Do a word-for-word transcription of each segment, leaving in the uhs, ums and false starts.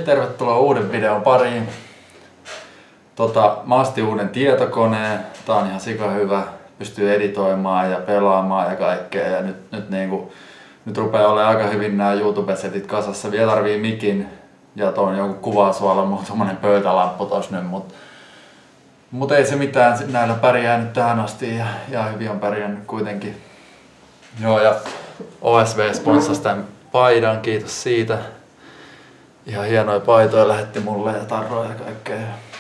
tervetuloa uuden videon pariin. Tota, mä ostin uuden tietokoneen. Tää on ihan sika hyvä. Pystyy editoimaan ja pelaamaan ja kaikkea. Ja nyt, nyt, niinku, nyt rupeaa olemaan aika hyvin nämä YouTube-setit kasassa. Vielä tarvii mikin ja tuon jonkun kuvasuola, mulla on tommonen pöytälamppu tos nyt. Mut, mut ei se mitään, näillä pärjää nyt tähän asti ja, ja hyvin on pärjännyt kuitenkin. Joo, ja O S V sponsasi tämän paidan, kiitos siitä. Ihan hienoja paitoja lähetti mulle ja tarroja ja kaikkea.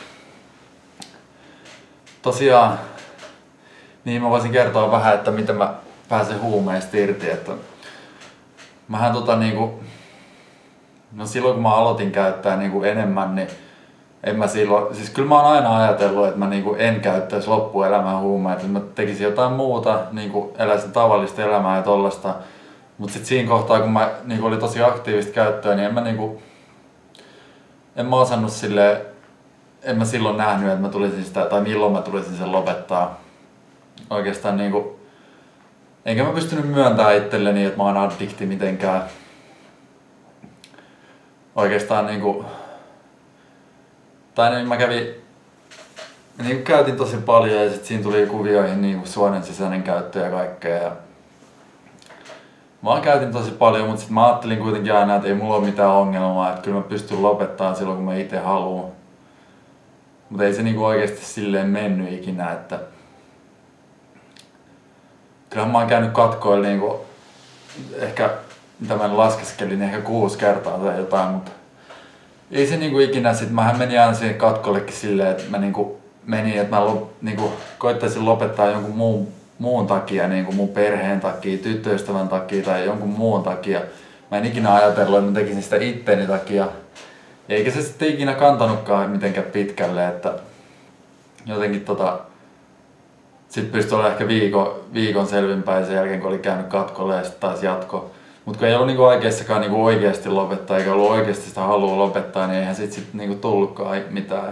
Tosiaan, niin mä voisin kertoa vähän, että miten mä pääsen huumeista irti. Että mähän tota niinku, no silloin kun mä aloitin käyttää niinku enemmän, niin en mä silloin, siis kyllä mä oon aina ajatellut, että mä niinku en käyttäisi loppuelämää huumeita. Mä tekisin jotain muuta, niinku eläisin tavallista elämää ja tollasta. Mut sit siinä kohtaa, kun mä niinku oli tosi aktiivista käyttöä, niin en mä niinku, en mä osannut silleen, en mä silloin nähnyt, että mä tulisin sitä, tai milloin mä tulisin sen lopettaa. Oikeastaan niinku, enkä mä pystynyt myöntämään itselleni, että mä oon addikti mitenkään. Oikeastaan niinku, tai niin mä kävin, niinku käytin tosi paljon ja sit siinä tuli kuvioihin niinku suonen sisäinen käyttö ja kaikkea. Ja mä käytin tosi paljon, mutta sit mä ajattelin kuitenkin aina, että ei mulla ole mitään ongelmaa, että kyllä mä pystyn lopettamaan silloin kun mä itse haluan. Mutta ei se niinku oikeesti silleen mennyt ikinä, että kyllähän mä oon käynyt katkoilla niinku, ehkä, mitä mä laskeskelin, ehkä kuusi kertaa tai jotain, mutta ei se niinku ikinä, sit mähän menin aina siihen katkollekin silleen, että mä niinku menin, että mä lop, niinku koittaisin lopettaa jonkun muun muun takia, niin kuin mun perheen takia, tyttöystävän takia tai jonkun muun takia. Mä en ikinä ajatellut, että mä tekisin sitä itteni takia. Eikä se sitten ikinä kantanutkaan mitenkään pitkälle, että jotenkin tota sit pystyi olla ehkä viikon, viikon selvinpäin sen jälkeen, kun oli käynyt katkolle ja sitten taas jatko. Mut kun ei ollut niinku oikeassakaan niinku oikeasti lopettaa, eikä ollut oikeasti sitä halua lopettaa, niin eihän sit, sit niinku tullutkaan mitään.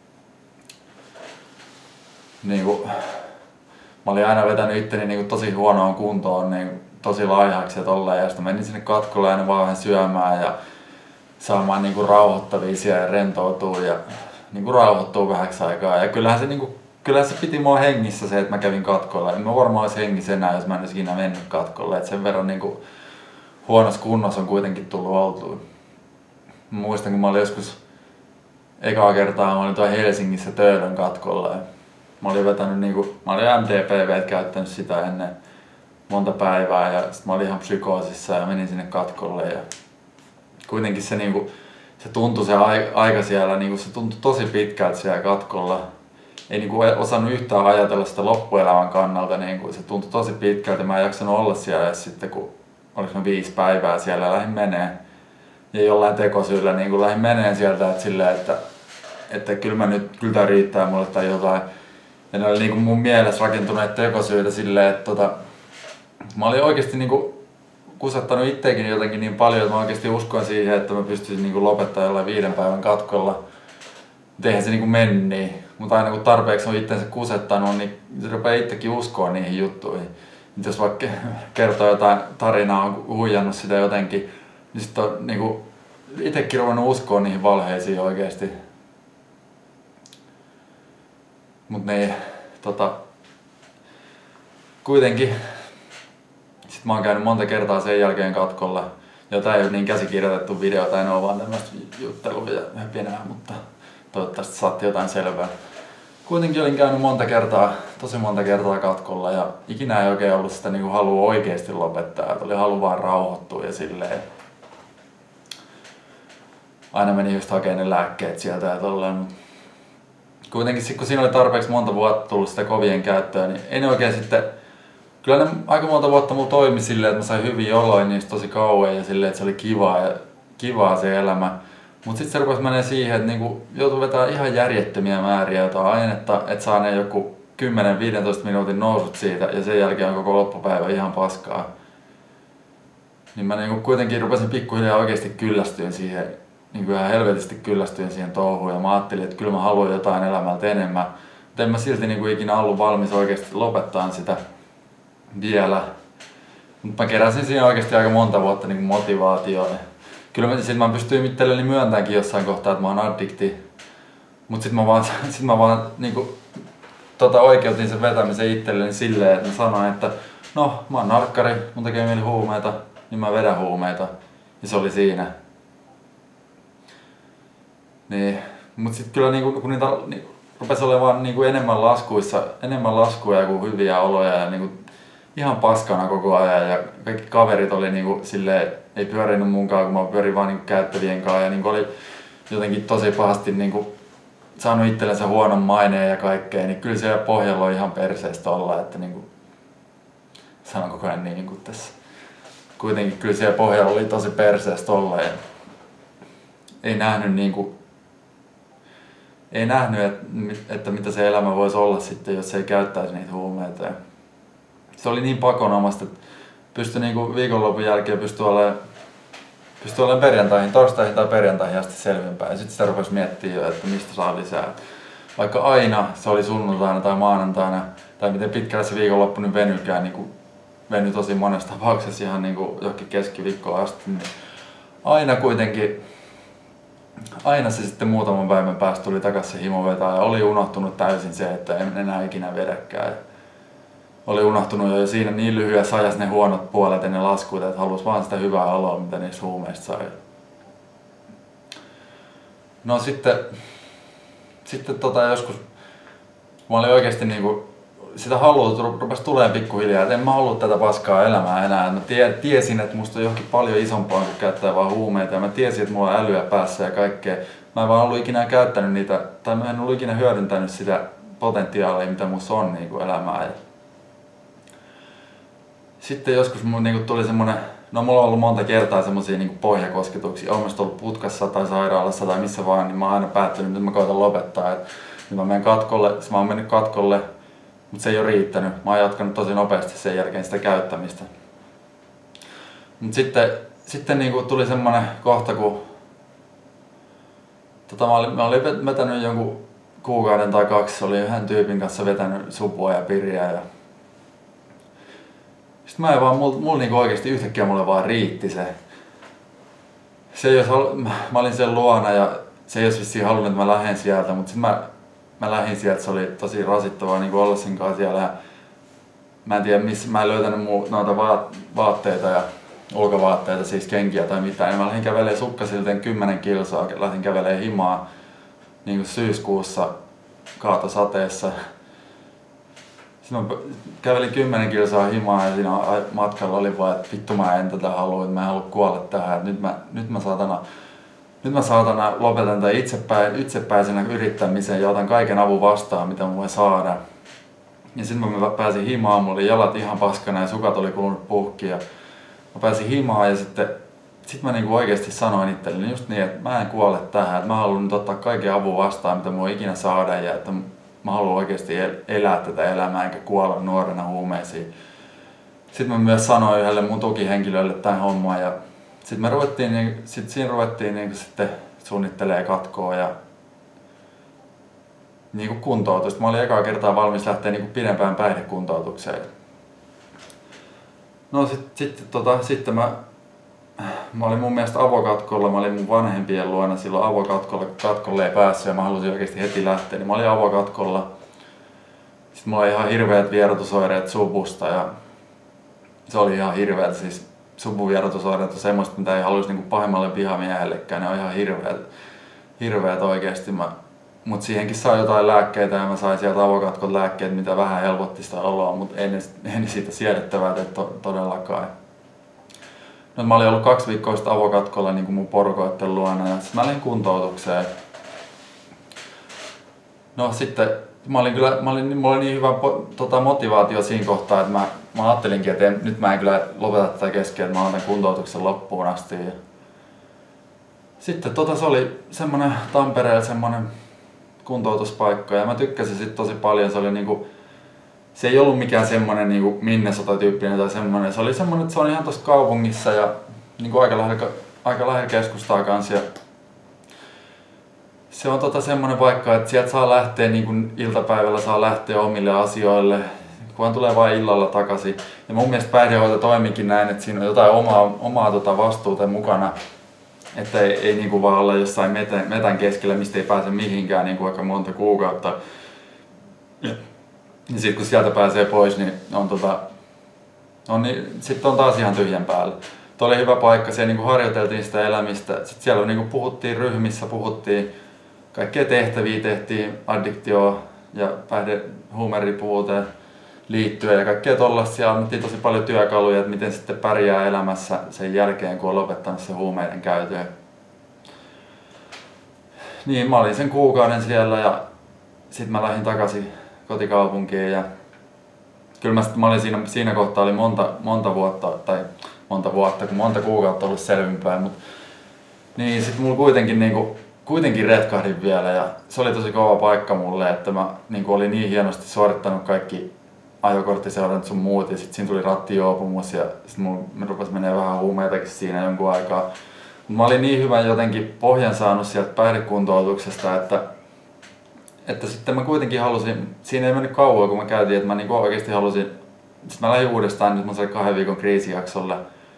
Niinku, mä olin aina vetänyt itteni niinku tosi huonoon kuntoon, niinku tosi laihaksi ja tolleen, ja sitten menin sinne katkolle aina vaan vähän syömään ja saamaan niinku rauhoittavia siellä ja rentoutua ja niinku rauhoittua vähäksi aikaa. Ja kyllähän se, niinku, kyllähän se piti mua hengissä se, että mä kävin katkolla. En mä varmaan olisi hengissä enää, jos mä en olisi ikinä mennyt katkolle. Et sen verran niinku huonossa kunnossa on kuitenkin tullut oltua. Mä muistan, kun mä olin joskus ekaa kertaa, mä olin tuolla Helsingissä Töölön katkolla. Ja mä olin vetänyt niinku, mä olin M D P V käyttänyt sitä ennen monta päivää ja sit mä olin ihan psykoosissa ja menin sinne katkolle ja kuitenkin se niinku, se tuntui se aika siellä, niinku se tuntui tosi pitkältä siellä katkolla. Ei niinku osannut yhtään ajatella sitä loppuelämän kannalta, niinku se tuntui tosi pitkältä. Mä en jaksanut olla siellä edes sitten, kun olis mä viisi päivää siellä ja lähdin menee. Ja jollain tekosyyllä niinku lähdin meneen sieltä, että silleen, että, että kyllä mä nyt, kyllä tää riittää mulle tai jotain. Ja ne oli niinku mun mielessä rakentuneet tekosyitä silleen, että tota, mä olin oikeesti niinku kusettanut itteekin jotenkin niin paljon, että mä oikeesti uskoin siihen, että mä pystyisin niinku lopettamaan jollain viiden päivän katkolla. Mut eihän se niinku mennyt niin. Mutta aina kun tarpeeksi on itsensä kusettanut, niin se rupeaa itsekin uskoa niihin juttuihin. Nyt jos vaikka kertoo jotain tarinaa, on huijannut sitä jotenkin, niin sit on niinku itekin ruvennut uskoa niihin valheisiin oikeesti. Mut niin, tota, kuitenkin sit mä oon käynyt monta kertaa sen jälkeen katkolla. Ja tää ei oo niin käsikirjoitettu video, tai ne on vaan tämmöstä juttelua ja höpinää, mutta toivottavasti saatte jotain selvää. Kuitenkin olin käynyt monta kertaa, tosi monta kertaa katkolla ja ikinä ei oikein ollut sitä niinku halua oikeesti lopettaa. Et oli halu vaan rauhoittua ja silleen. Aina meni just hakemaan ne lääkkeet sieltä ja tolleen. Kuitenkin sit kun siinä oli tarpeeksi monta vuotta tullut sitä kovien käyttöä, niin ei ne oikein sitten, kyllä ne aika monta vuotta mulla toimi silleen, että mä sain hyviä oloja niistä tosi kauan ja silleen, että se oli kivaa ja kivaa se elämä. Mut sit se rupesi menee siihen, että niinku joutui vetämään ihan järjettömiä määriä jotain ainetta, että saa ne joku kymmenen viisitoista minuutin nousut siitä ja sen jälkeen on koko loppupäivä ihan paskaa. Niin mä niinku kuitenkin rupesin pikkuhiljaa oikeesti kyllästyin siihen. Niin kuin ihan helvetisti kyllästyin siihen touhuun ja mä ajattelin, että kyllä mä haluan jotain elämältä enemmän. Mutta en mä silti niin kuin ikinä ollut valmis oikeasti lopettaa sitä vielä. Mutta mä keräsin siinä oikeasti aika monta vuotta niin kuin motivaatioon. kyllä mä, sit mä pystyin itselleni myöntäänkin jossain kohtaa, että mä oon addikti. Mut sit mä vaan, sit mä vaan niinku, tota, oikeutin sen vetämisen itselleni silleen, että mä sanoin, että no mä oon narkkari, mun tekee mieli huumeita, niin mä vedän huumeita. Ja se oli siinä. Niin, mut sit kyllä niinku, kun niitä niin, rupesi olemaan niinku enemmän laskuissa, enemmän laskuja kuin hyviä oloja ja niinku ihan paskana koko ajan ja kaikki kaverit oli niinku silleen, ei pyörinyt munkaan, kun mä pyörin vaan niinku käyttävien kanssa ja niinku oli jotenkin tosi pahasti niinku saanut itsellensä huonon maineen ja kaikkea, niin kyllä siellä pohjalla on ihan perseestä olla, että niinku sanon koko ajan niin kuin tässä. Kuitenkin kyllä siellä pohjalla oli tosi perseestä olla ja ei nähnyt niinku ei nähnyt, että, että mitä se elämä voisi olla sitten, jos ei käyttäisi niitä huumeita. Ja se oli niin pakonomasta, että pystyi niinku viikonlopun jälkeen pystyi olemaan, pystyi olemaan perjantaihin, torstaihin tai perjantaihin asti selvinpäin. Ja sitten sitä rupesi miettimään jo, että mistä saa lisää. Vaikka aina se oli sunnuntaina tai maanantaina, tai miten pitkälle se viikonloppu nyt venykään, niin venyi tosi monessa tapauksessa ihan niin johonkin keskiviikkoon asti, niin aina kuitenkin, aina se sitten muutaman päivän päästä tuli takaisin se himo vetää ja oli unohtunut täysin se, että en enää ikinä vedäkään. Oli unohtunut jo siinä niin lyhyessä ajassa ne huonot puolet ja ne laskuut, että halusi vaan sitä hyvää oloa, mitä niistä huumeista sai. No sitten, sitten tota joskus, mä olin oikeesti niinku, sitä halua rupesi tulemaan pikkuhiljaa, että en mä halua tätä paskaa elämää enää. Mä tie, tiesin, että musta on johonkin paljon isompaa kuin käyttää vaan huumeita ja mä tiesin, että mulla on älyä päässä ja kaikkea. Mä en vaan ollut ikinä käyttänyt niitä, tai mä en ollut ikinä hyödyntänyt sitä potentiaalia, mitä musta on niinku elämää. Sitten joskus mun niinku tuli semmonen, no mulla on ollut monta kertaa semmosia niinku pohjakosketuksia, oon mä ollut putkassa tai sairaalassa tai missä vaan, niin mä oon aina päättänyt, että nyt mä koitan lopettaa. Et nyt mä menen katkolle, mä oon mennyt katkolle, mutta se ei ole riittänyt. Mä oon jatkanut tosi nopeasti sen jälkeen sitä käyttämistä. Mut sitten, sitten niinku tuli semmonen kohta, kun tota, mä, olin, mä olin vetänyt jonkun kuukauden tai kaksi, oli yhden tyypin kanssa vetänyt supua ja piriä. Ja sitten mä en vaan, mulla mul niinku oikeesti yhtäkkiä mulle vaan riitti se. Se ei olisi, mä olin sen luona ja se ei olisi vissiin halunnut, että mä lähden sieltä, mutta sit mä, mä lähdin sieltä, se oli tosi rasittavaa niinku olla sen kanssa siellä. Ja mä en tiedä missä, mä en löytänyt muu, noita vaat, vaatteita ja ulkovaatteita, siis kenkiä tai mitään. Ja mä lähdin kävelemään sukkasilteen kymmenen kilsaa, lähdin kävelemään himaa niinku syyskuussa kaatosateessa. Sitten mä kävelin kymmenen kilsaa himaa ja siinä matkalla oli vaan, että vittu mä en tätä halua, että mä en halua kuolla tähän. Että nyt mä, nyt mä saatana, nyt mä saatana lopetan tämän itsepäin, itsepäisenä yrittämisen ja otan kaiken avun vastaan, mitä mä voin saada. Ja sitten mä pääsin himaan, mulla oli jalat ihan paskana ja sukat oli kulunut puhki. Ja mä pääsin himaan ja sitten sit mä niinku oikeesti sanoin itselleni just niin, että mä en kuole tähän. Että mä haluan nyt ottaa kaiken avun vastaan, mitä mä voin ikinä saada ja että mä haluan oikeesti elää tätä elämää enkä kuolla nuorena huumeisiin. Sitten mä myös sanoin yhdelle mun tukihenkilölle tämän homman ja sitten me ruvettiin, niin, sit siinä ruvettiin niin sitten suunnittelee katkoa ja niin kuntoutusta. Mä olin ekaa kertaa valmis lähteä niin pidempään päihdekuntoutukseen. No sitten sit, tota, sitten mä, mä olin mun mielestä avokatkolla, mä olin mun vanhempien luona silloin avokatkolla, kun katkolle ei päässyt ja mä halusin oikeesti heti lähteä, niin mä olin avokatkolla. Sitten mulla oli ihan hirveät vierotusoireet subusta ja se oli ihan hirveät, siis subuvierotusoireet on semmoista, mitä ei haluaisi niinku pahimmalle vihamiehellekään, ne on ihan hirveät, hirveät oikeesti. Mä, mut siihenkin sai jotain lääkkeitä ja mä sain sieltä avokatkon lääkkeet, mitä vähän helpotti sitä oloa, mut ei, ei siitä siedettävää tee to, todellakaan. No, mä olin ollut kaksi viikkoa sitten avokatkolla niin kuin mun porukoitten luona ja sitten mä olin kuntoutukseen. No sitten mä olin kyllä, mä olin, mulla oli niin hyvä tota, motivaatio siinä kohtaa, että mä, mä ajattelinkin, että en, nyt mä en kyllä lopeta tätä kesken, että mä otan kuntoutuksen loppuun asti. Ja sitten tota, se oli semmonen Tampereella semmonen kuntoutuspaikka ja mä tykkäsin sit tosi paljon, se oli niinku, se ei ollut mikään semmonen niinku Minnesota-tyyppinen tai semmonen, se oli semmonen, että se on ihan tossa kaupungissa ja niinku aika lähellä, aika lähellä keskustaa kanssa. Ja se on tota semmonen paikka, että sieltä saa lähteä niinku iltapäivällä saa lähteä omille asioille, kunhan tulee vain illalla takaisin. Ja mun mielestä päihdehoito toimikin näin, että siinä on jotain omaa, omaa tota vastuuta mukana. Että ei, ei niinku vaan olla jossain metän, metän keskellä, mistä ei pääse mihinkään niinku aika monta kuukautta. Ja sitten kun sieltä pääsee pois, niin on tota, on niin, sitten on taas ihan tyhjän päällä. Tuo oli hyvä paikka, siellä niinku harjoiteltiin sitä elämistä. Sitten siellä niinku puhuttiin ryhmissä, puhuttiin kaikkia tehtäviä, tehtiin addiktio ja päihde huumeriippuvuuteen liittyen ja kaikkea tollaista. Siellä annettiin tosi paljon työkaluja, että miten sitten pärjää elämässä sen jälkeen, kun on lopettanut se huumeiden käytön. Niin, mä olin sen kuukauden siellä ja sitten mä lähdin takaisin kotikaupunkiin ja kyllä mä, sit, mä olin siinä, siinä kohtaa oli monta, monta vuotta, tai monta vuotta, kun monta kuukautta ollut selvinpäin, mutta niin sit mulla kuitenkin niinku, kuitenkin retkahdin vielä ja se oli tosi kova paikka mulle, että mä niinku olin niin hienosti suorittanut kaikki ajokorttiseurannat sun muut ja sit siinä tuli rattijuopumus ja sit mulla rupesi menee vähän huumeitakin siinä jonkun aikaa. Mut mä olin niin hyvän jotenkin pohjan saanut sieltä päihdekuntoutuksesta, että että sitten mä kuitenkin halusin, siinä ei mennyt kauan kun mä käytiin, että mä niinku oikeesti halusin, sit mä lähdin uudestaan nyt mun kahden viikon kriisijaksolle,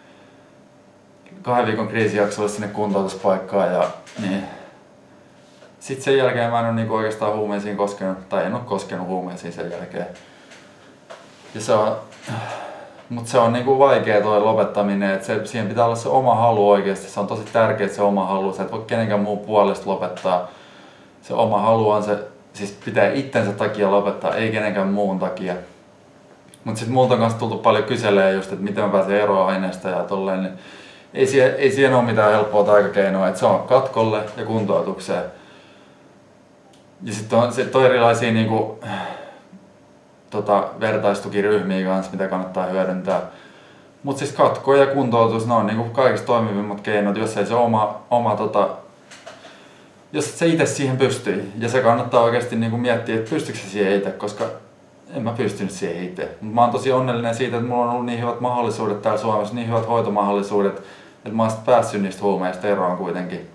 kahden viikon kriisijaksolle sinne kuntoutuspaikkaan ja niin. Sitten sen jälkeen mä en oo niinku oikeastaan huumeisiin koskenut, tai en oo koskenut huumeisiin sen jälkeen. Ja se on, mut se on niinku vaikea toi lopettaminen, että se, siihen pitää olla se oma halu oikeesti, se on tosi tärkeä se oma halu, sä et voi kenenkään muun puolesta lopettaa. Se oma halu on se, siis pitää itsensä takia lopettaa, ei kenenkään muun takia. Mut sit multa on kanssa tultu paljon kyselee just, että miten mä pääsen eroon aineesta ja tolleen, niin ei siihen, ei siihen oo mitään helppoa taikakeinoa, että se on katkolle ja kuntoutukseen. Ja sit on, sit on erilaisia niinku, tota, vertaistukiryhmiä kanssa, mitä kannattaa hyödyntää. Mut siis katko ja kuntoutus, ne on niinku kaikista toimivimmat keinot, jos ei se oma, oma tota, jos se itse siihen pystyy. Ja se kannattaa oikeasti niinku miettiä, että pystyykö se siihen itse, koska en mä pystynyt siihen itse. Mut mä oon tosi onnellinen siitä, että mulla on ollut niin hyvät mahdollisuudet täällä Suomessa, niin hyvät hoitomahdollisuudet, että mä oon päässyt niistä huumeista eroon kuitenkin.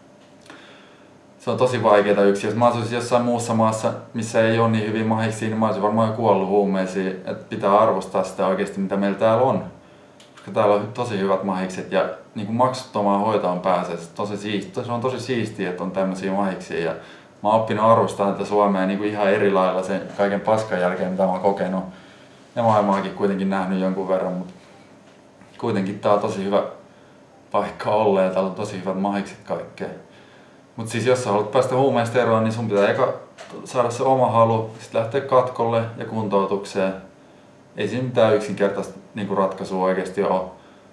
Se on tosi vaikeeta yksi. Jos mä asuisin jossain muussa maassa, missä ei ole niin hyviä mahiksia, niin mä olisin varmaan jo kuollut huumeisiin. Että pitää arvostaa sitä oikeasti, mitä meillä täällä on. Koska täällä on tosi hyvät mahikset ja niin kuin maksuttomaan hoitoon pääsee. Se, tosi siisti, se on tosi siistiä, että on tämmöisiä mahiksia. Ja mä oon oppinut arvostamaan tätä Suomea niin kuin ihan eri lailla sen kaiken paskan jälkeen, mitä mä oon kokenut. Ja maailmaakin kuitenkin nähnyt jonkun verran, mutta kuitenkin tää on tosi hyvä paikka olla ja täällä on tosi hyvät mahikset kaikkea. Mut siis jos sä haluat päästä huumeista eroon, niin sun pitää eka saada se oma halu, sit lähteä katkolle ja kuntoutukseen. Ei siinä mitään yksinkertaista niinku ratkaisua oikeesti oo.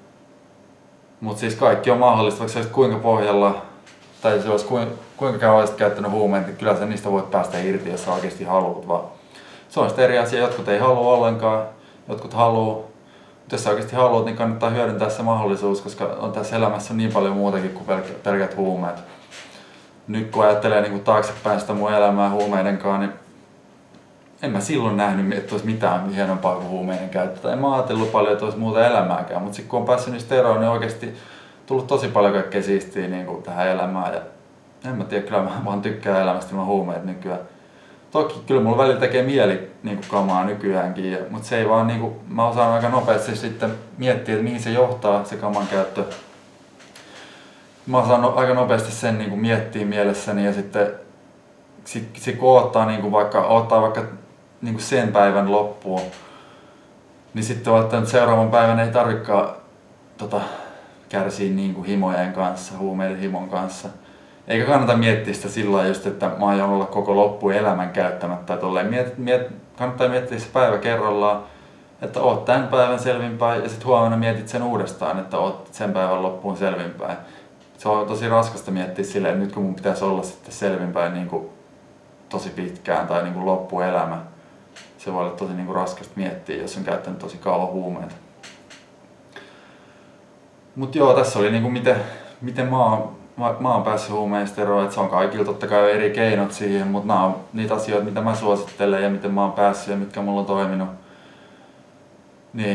Mut siis kaikki on mahdollista, vaikka sä olisit kuinka pohjalla, tai jos olisi kuinka, kuinka kauan olisit käyttänyt huumeita, niin kyllä sä niistä voit päästä irti, jos sä oikeesti haluat vaan. Se on sitten eri asia, jotkut ei halua ollenkaan, jotkut haluu. Mut jos sä oikeesti haluat, niin kannattaa hyödyntää se mahdollisuus, koska on tässä elämässä niin paljon muutakin kuin pelk- pelkät huumeet. Nyt kun ajattelee niin kuin taaksepäin sitä mun elämää huumeidenkaan, niin en mä silloin nähnyt, että olisi mitään hienompaa kuin huumeiden käyttö. En mä ajatellut paljon, että olisi muuta elämääkään, mutta sitten kun on päässyt niistä eroon, niin oikeasti tullut tosi paljon kaikkea siistiä niin kuin tähän elämään. Ja en mä tiedä, kyllä mä vaan tykkään elämästä ilman huumeita nykyään. Toki kyllä mulla välillä tekee mieli niin kuin kamaa nykyäänkin, mutta se ei vaan, niin kuin, mä osaan aika nopeasti sitten miettiä, että mihin se johtaa se kaman käyttö. Mä osaan aika nopeasti sen niin kuin miettiä mielessäni ja sitten sit, sit kun odottaa, niin kuin vaikka, odottaa vaikka niin kuin sen päivän loppuun, niin sitten välttämättä seuraavan päivän ei tarvikaan tota, kärsiä niin kuin himojen kanssa, huumeiden himon kanssa. Eikä kannata miettiä sitä sillä lailla just, että mä aion olla koko loppuelämän käyttämättä. Miet, miet, kannattaa miettiä se päivä kerrallaan, että oot tämän päivän selvinpäin ja sitten huomenna mietit sen uudestaan, että oot sen päivän loppuun selvinpäin. Se on tosi raskasta miettiä silleen, että nyt kun mun pitäisi olla sitten selvinpäin niin kuin tosi pitkään tai niin kuin loppuelämä. Se voi olla tosi niin kuin raskasta miettiä, jos on käyttänyt tosi kauan huumeita. Mut joo, tässä oli niin kuin miten, miten mä oon, mä, mä oon päässyt huumeista eroon. Et se on kaikilla totta kai eri keinot siihen, mutta nämä on niitä asioita, mitä mä suosittelen ja miten mä oon päässyt ja mitkä mulla on toiminut. Niin.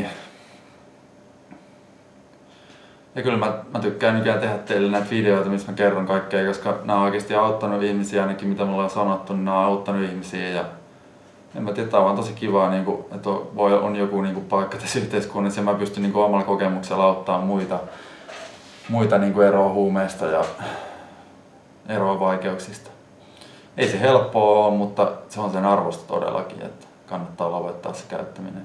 Ja kyllä mä, mä tykkään nykyään tehdä teille näitä videoita, missä mä kerron kaikkea, koska nämä on oikeasti auttanut ihmisiä, ainakin mitä mulla on sanottu, niin nämä on auttanut ihmisiä. Ja en mä tiedä, tää on vaan tosi kivaa, niin kuin, että on, voi, on joku niin kuin, paikka tässä yhteiskunnassa ja mä pystyn niin kuin, omalla kokemuksella auttamaan muita. muita niin kuin eroa huumeista ja eroa vaikeuksista. Ei se helppoa ole, mutta se on sen arvosta todellakin, että kannattaa lopettaa se käyttäminen.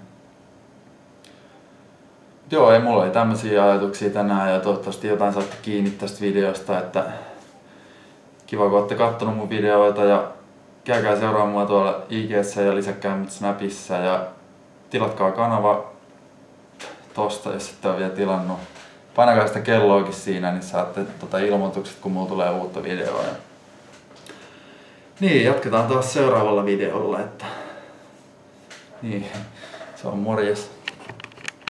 Joo, ei mulla ei tämmöisiä ajatuksia tänään ja toivottavasti jotain saatte kiinni tästä videosta, että kiva kun olette kattonut mun videoita ja käykää seuraamaan mua tuolla I G:ssä ja lisäkkää mut Snapissa ja tilatkaa kanava tosta, jos ette ole vielä tilannut. Painakaa sitä kelloakin siinä, niin saatte tota ilmoitukset, kun mulla tulee uutta videoa. Niin, jatketaan taas seuraavalla videolla, että niin, se on morjes.